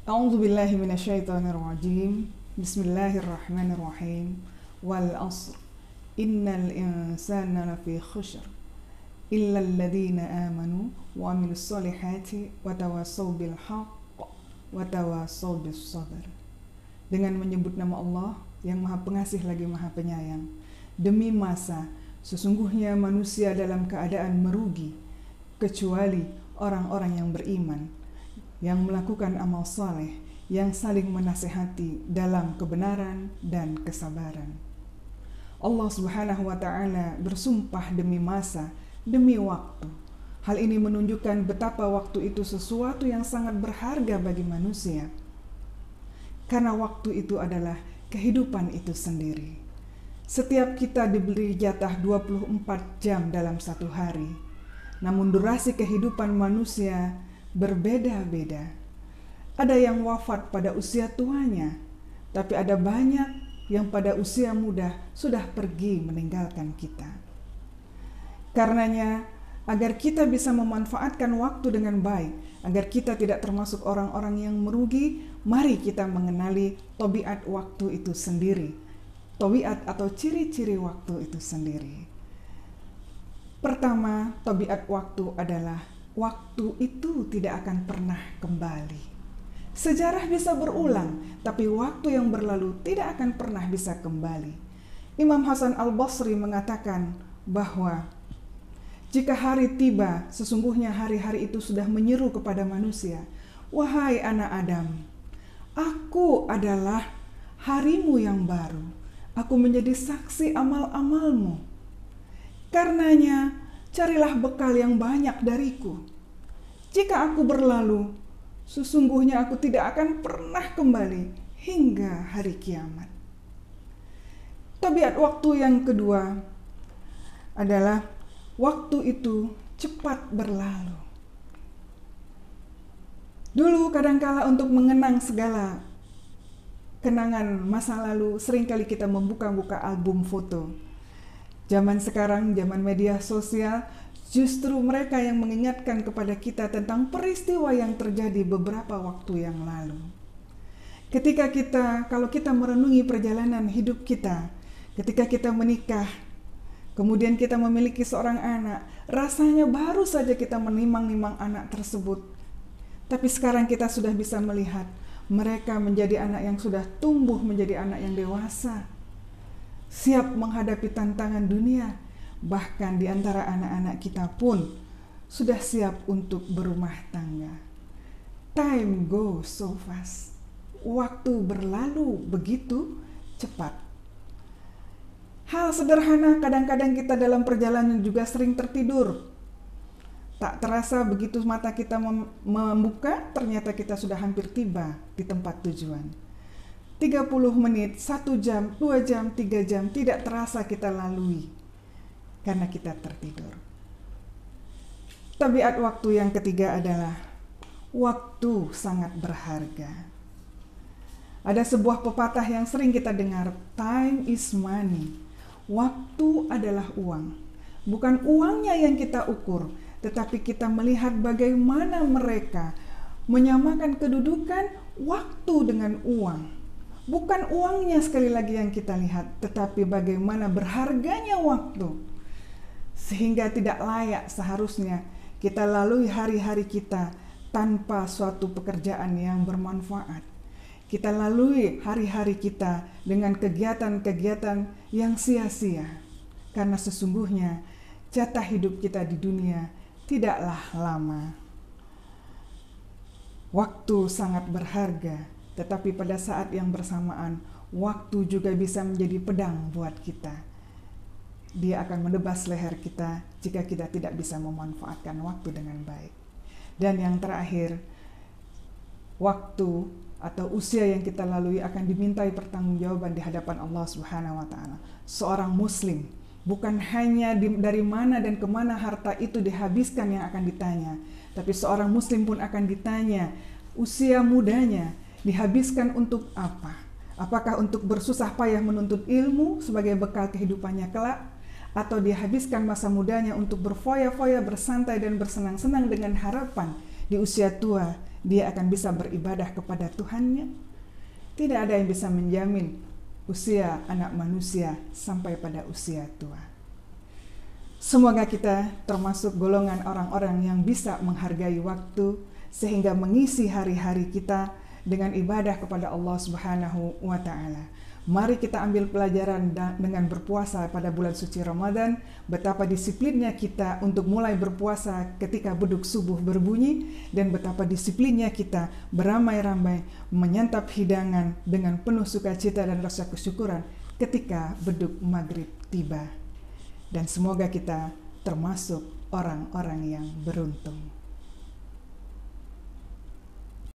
A'udzu billahi minasyaitonir rajim. Bismillahirrahmanirrahim. Wal 'ashr. Innal insana lafi khushr. Illa alladziina aamanu wa 'amilus shalihati wa tawassaw bil haqq wa tawassaw bis sabr. Dengan menyebut nama Allah yang Maha Pengasih lagi Maha Penyayang. Demi masa, sesungguhnya manusia dalam keadaan merugi kecuali orang-orang yang beriman, yang melakukan amal saleh, yang saling menasehati dalam kebenaran dan kesabaran. Allah Subhanahu wa Ta'ala bersumpah demi masa, demi waktu. Hal ini menunjukkan betapa waktu itu sesuatu yang sangat berharga bagi manusia, karena waktu itu adalah kehidupan itu sendiri. Setiap kita diberi jatah 24 jam dalam satu hari, namun durasi kehidupan manusia berbeda-beda. Ada yang wafat pada usia tuanya, tapi ada banyak yang pada usia muda sudah pergi meninggalkan kita. Karenanya, agar kita bisa memanfaatkan waktu dengan baik, agar kita tidak termasuk orang-orang yang merugi, mari kita mengenali tabiat waktu itu sendiri. Tabiat atau ciri-ciri waktu itu sendiri. Pertama, tabiat waktu adalah waktu itu tidak akan pernah kembali. Sejarah bisa berulang, tapi waktu yang berlalu tidak akan pernah bisa kembali. Imam Hasan Al-Basri mengatakan bahwa jika hari tiba, sesungguhnya hari-hari itu sudah menyeru kepada manusia, "Wahai anak Adam, aku adalah harimu yang baru. Aku menjadi saksi amal-amalmu. Karenanya, carilah bekal yang banyak dariku. Jika aku berlalu, sesungguhnya aku tidak akan pernah kembali hingga hari kiamat." Tabiat waktu yang kedua adalah waktu itu cepat berlalu. Dulu kadangkala untuk mengenang segala kenangan masa lalu, seringkali kita membuka-buka album foto. Zaman sekarang, zaman media sosial, justru mereka yang mengingatkan kepada kita tentang peristiwa yang terjadi beberapa waktu yang lalu. Kalau kita merenungi perjalanan hidup kita, ketika kita menikah, kemudian kita memiliki seorang anak, rasanya baru saja kita menimang-nimang anak tersebut. Tapi sekarang kita sudah bisa melihat mereka menjadi anak yang sudah tumbuh menjadi anak yang dewasa, siap menghadapi tantangan dunia. Bahkan di antara anak-anak kita pun sudah siap untuk berumah tangga. Time goes so fast. Waktu berlalu begitu cepat. Hal sederhana, kadang-kadang kita dalam perjalanan juga sering tertidur. Tak terasa begitu mata kita membuka, ternyata kita sudah hampir tiba di tempat tujuan. 30 menit, 1 jam, 2 jam, 3 jam tidak terasa kita lalui karena kita tertidur. Tabiat waktu yang ketiga adalah waktu sangat berharga. Ada sebuah pepatah yang sering kita dengar, time is money. Waktu adalah uang. Bukan uangnya yang kita ukur, tetapi kita melihat bagaimana mereka menyamakan kedudukan waktu dengan uang. Bukan uangnya sekali lagi yang kita lihat, tetapi bagaimana berharganya waktu. Sehingga tidak layak seharusnya kita lalui hari-hari kita tanpa suatu pekerjaan yang bermanfaat. Kita lalui hari-hari kita dengan kegiatan-kegiatan yang sia-sia. Karena sesungguhnya jatah hidup kita di dunia tidaklah lama. Waktu sangat berharga, tetapi pada saat yang bersamaan, waktu juga bisa menjadi pedang buat kita. Dia akan menebas leher kita jika kita tidak bisa memanfaatkan waktu dengan baik. Dan yang terakhir, waktu atau usia yang kita lalui akan dimintai pertanggungjawaban di hadapan Allah Subhanahu wa Ta'ala. Seorang muslim bukan hanya dari mana dan kemana harta itu dihabiskan yang akan ditanya, tapi seorang muslim pun akan ditanya usia mudanya dihabiskan untuk apa? Apakah untuk bersusah payah menuntut ilmu sebagai bekal kehidupannya kelak? Atau dihabiskan masa mudanya untuk berfoya-foya, bersantai dan bersenang-senang dengan harapan di usia tua dia akan bisa beribadah kepada Tuhannya? Tidak ada yang bisa menjamin usia anak manusia sampai pada usia tua. Semoga kita termasuk golongan orang-orang yang bisa menghargai waktu sehingga mengisi hari-hari kita dengan ibadah kepada Allah Subhanahu wa Ta'ala. Mari kita ambil pelajaran dengan berpuasa pada bulan suci Ramadan, betapa disiplinnya kita untuk mulai berpuasa ketika beduk subuh berbunyi, dan betapa disiplinnya kita beramai-ramai menyantap hidangan dengan penuh sukacita dan rasa kesyukuran ketika beduk maghrib tiba. Dan semoga kita termasuk orang-orang yang beruntung.